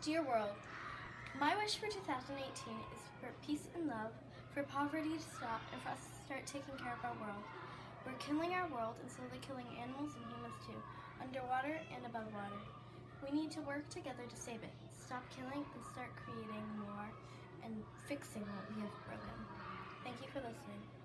Dear world, my wish for 2018 is for peace and love, for poverty to stop, and for us to start taking care of our world. We're killing our world and slowly killing animals and humans too, underwater and above water. We need to work together to save it, stop killing and start creating more and fixing what we have broken. Thank you for listening.